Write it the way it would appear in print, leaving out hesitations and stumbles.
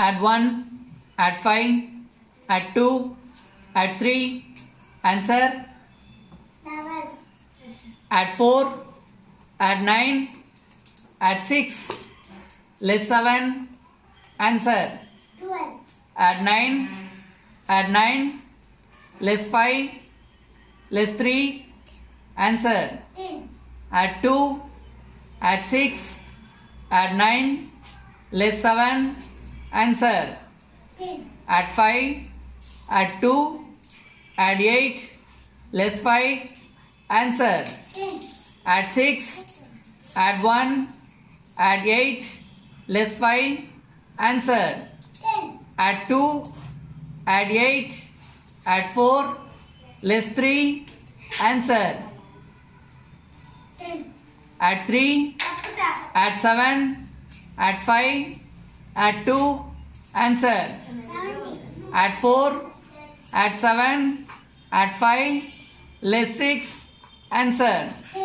add 1, add 5, add 2, add 3, answer. 11. Add 4, add 9, add 6, less 7, answer. 12. Add 9, less 5, less 3, answer. 10. Add 2, add 6, add 9, less 7, answer. 10. Add 5, add 2, add 8, less 5, answer. 10. Add 6, add 1, add 8, less 5, answer. 10. Add 2, add 8, add 4, less 3, answer. 10. Add 3, add 7, add 5, add 2, answer. 70. Add 4, add 7, add 5, less 6, answer. 10.